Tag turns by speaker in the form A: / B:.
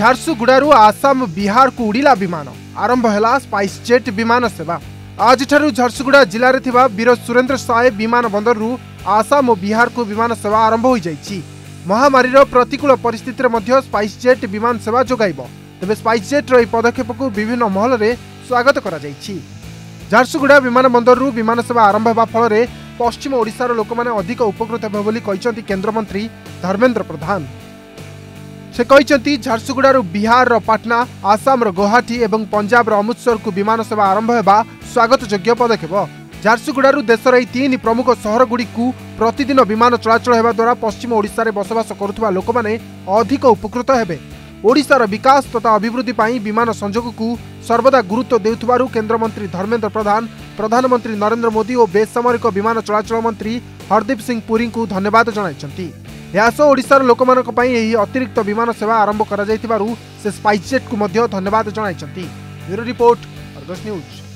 A: झारसुगुड़ारू आसाम बिहार को उड़िला विमान आरंभ है स्पाइस जेट विमान सेवा। आज झारसुगुड़ा जिले में वीर सुरेंद्र साय विमान बंदरु आसाम और बिहार को विमान सेवा आरंभ हो जाइछि। महामारीर प्रतिकूल परिस्थिति में स्पाइस जेट विमान सेवा जोगाइब। तेज स्पाइस जेट्र पदक्षेप को विभिन्न महल में स्वागत करा जाइछि। झारसुगुड़ा विमान बंदरु विमान सेवा आरंभ होगा फल पश्चिम ओडिशार लोक मैंने अधिक उपकृत हेबे बोली कहिसेंति केंद्रमंत्री धर्मेंद्र प्रधान। से कहते झारसुगुड़ारू बिहार पाटना, आसाम गुवाहाटी और पंजाब अमृतसर को विमान सेवा आरंभ होगा स्वागत योग्य पदक्षेप। झारसुगुड़ारू देशर यह 3 प्रमुख सहरगुड़ी प्रतिदिन विमान चलाचल होगा द्वारा पश्चिम ओडिशा रे बसवास करुवा लोक मैंने अधिक उपकृत हेबे। ओडिशार विकास तथा अभिवृद्धि पाई विमान संजोग को सर्वदा गुरुत्व देउथबारु केंद्रमंत्री धर्मेंद्र प्रधान, प्रधानमंत्री नरेंद्र मोदी और बेसामरिक विमान चलाचल मंत्री हरदीप सिंह पुरी को धन्यवाद जणाइछन्ति। यासो ओडिशार लोकमानक पई एही अतिरिक्त विमान सेवा आरंभ करा जायतिबारु से स्पाइस जेट को मध्य धन्यवाद जणाइछन्ति। Bureau report Argus news.